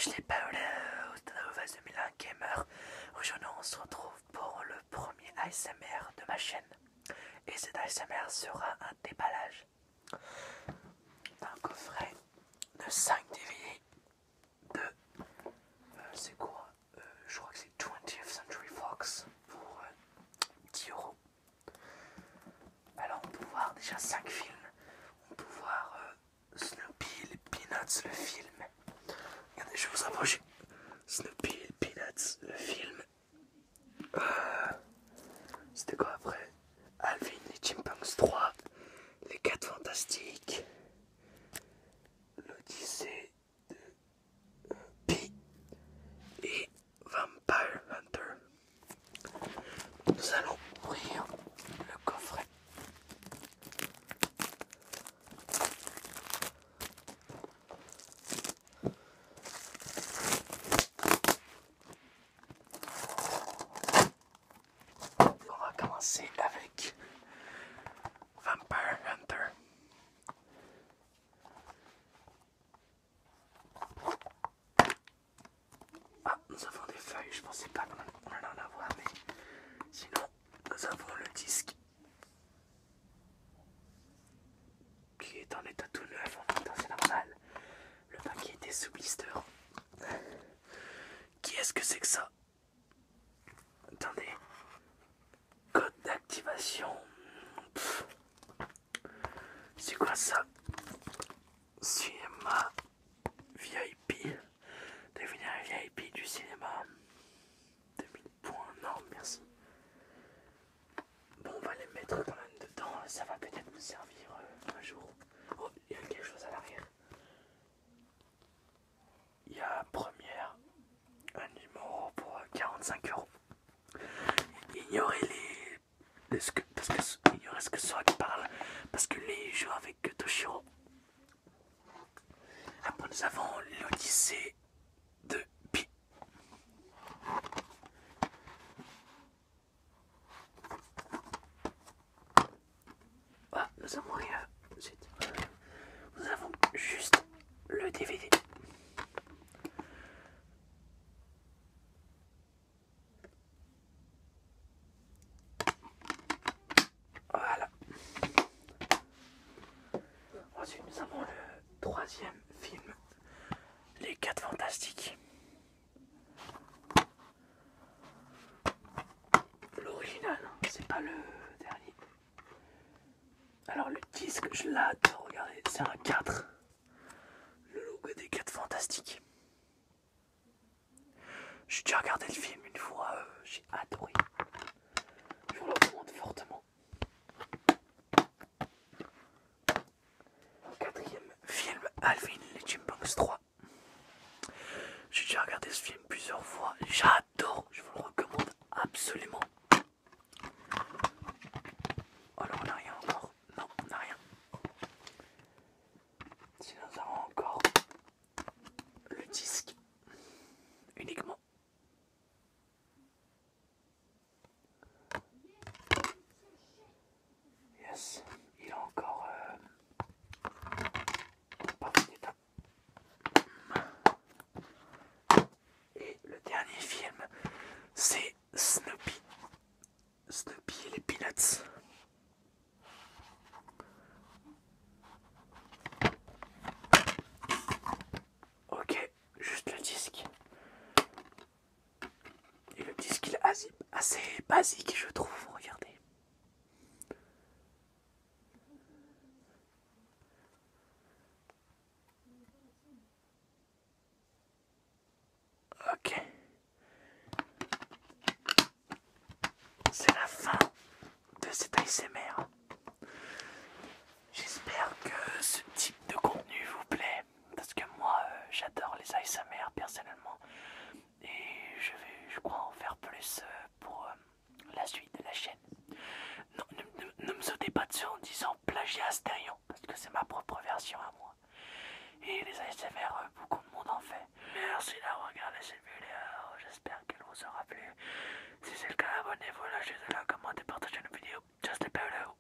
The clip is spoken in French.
je l'ai pas eu de nouvelles 2001 Gamer. Aujourd'hui on se retrouve pour le premier ASMR de ma chaîne. Et cet ASMR sera un déballage d'un coffret de 5 DVD de... c'est quoi je crois que c'est 20th Century Fox pour 10 €. Alors on peut voir déjà 5 films. On peut voir Snoopy, les Peanuts, le film. Regardez, je vais vous approcher. Snoopy, les Peanuts, le film. C'était quoi après? Alvin, les Chipmunks 3, les 4 Fantastiques, l'Odyssée de Pi et Vampire Hunter. Nous allons ouvrir le coffret. On va commencer avec Vampire Hunter. Ah, nous avons des feuilles, je pensais pas qu'on allait en avoir, mais sinon, nous avons le disque qui est en état tout neuf, en même temps c'est normal. Le paquet était sous blister. Qui est-ce que c'est que ça? Attendez. Code d'activation. C'est quoi ça? Cinéma VIP. Devenir un VIP du cinéma. 2000 points. Non, merci. Bon, on va les mettre quand même dedans. Ça va peut-être nous servir un jour. Oh, il y a quelque chose à l'arrière. Il y a première. Un numéro pour 45 €. Ignorez ignorez ce que Sora qui parle, parce que les joue avec Toshiro. Après nous avons l'Odyssée de Pi. Ah, nous avons rien. Nous avons juste le DVD. Voilà. Ensuite, nous avons le troisième film, Les 4 Fantastiques. L'original, c'est pas le dernier. Alors, le disque, je l'adore. Regardez, c'est un 4. Le logo des 4 Fantastiques. J'ai déjà regardé le film une fois, j'ai adoré. Je vous le recommande fortement. Quatrième film, Alvin, les Chipmunks 3. J'ai déjà regardé ce film plusieurs fois. J'adore, je vous le recommande absolument. Alors on n'a rien encore. Non, on n'a rien. Sinon nous avons encore le disque. Uniquement. Yes, il est encore parfait état. Et le dernier film, c'est Snoopy. Snoopy et les Peanuts. Ok, juste le disque. Et le disque il est assez basique je trouve, regardez. Ok. C'est la fin de cet ASMR. J'espère que ce type de contenu vous plaît. Parce que moi, j'adore les ASMR personnellement. Et je crois en faire plus pour la suite de la chaîne. Non, ne me sautez pas dessus en disant plagiat stéréo. Parce que c'est ma propre version à moi. Et les ASMR, beaucoup de monde en fait. Merci d'avoir regardé cette vidéo. J'espère qu'elle vous aura plu. Si c'est le cas, abonnez-vous, lâchez un like, commentez, partagez la vidéo. Just a photo.